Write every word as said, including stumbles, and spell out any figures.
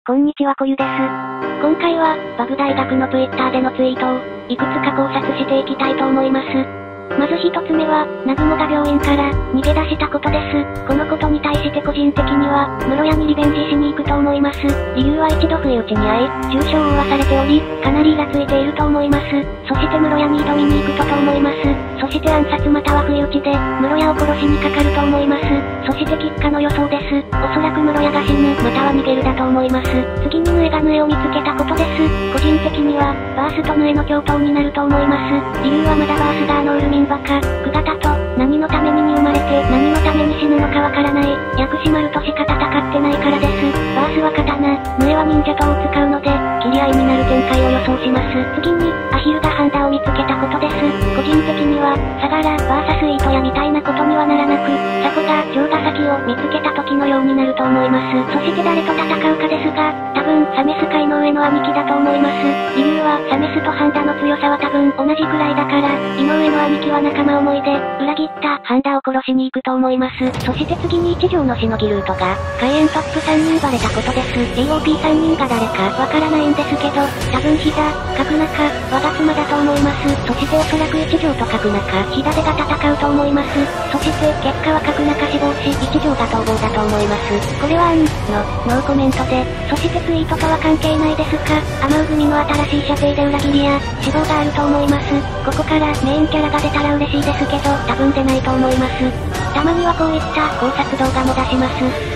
こんにちはこゆです。今回は、バグ大学のツイッターでのツイートを、いくつか考察していきたいと思います。まず一つ目は、南雲が病院から逃げ出したことです。このことに対して個人的には、室谷にリベンジしに行くと思います。理由は一度不意打ちに遭い、重傷を負わされており、かなりイラついていると思います。そして室谷に挑みに行くとと思います。そして暗殺または不意打ちで、室谷を殺しにかかると思います。そして結果の予想です。おそらく室谷が死ぬ、または逃げるだと思います。次にヌエがヌエを見つけたことです。個人的には、バースとヌエの共闘になると思います。理由はまだバースがあのウルミンバカ、クガタと、何のためにに生まれて何のために死ぬのかわからない、薬師丸としか戦ってないからです。バースは刀、ヌエは忍者刀を使うので、切り合いになる展開を予想します。次に、アヒルがハンダを見つけたことです。個人的には、サガラ、バーサスイートヤみたいなことにはならなく、サコが、城ヶ崎を見つけた時のようになると思います。そして誰と戦うかですが、多分、サメス界の上の兄貴だと思います。理由は、サメスとハンダの強さは多分同じくらいだから、井上の兄貴は仲間思いで、裏切ったハンダを殺しに行くと思います。そして次に一条のしのぎルートが、海援トップさんにんバレたことです。エーオーピーさんにんが誰かわからないんですけど、多分膝、角中、我が妻だと思います。そしておそらく一条と角中、左手が戦うと思います。そして結果は角中死亡し、一条が逃亡だと思います。これはあん、の、ノーコメントで、そしてツイートとは関係ないですか。アマウ組の新しい射程で裏切りや、死亡があると思います。ここからメインキャラが出たら嬉しいですけど、多分出ないと思います。たまにはこういった考察動画も出します。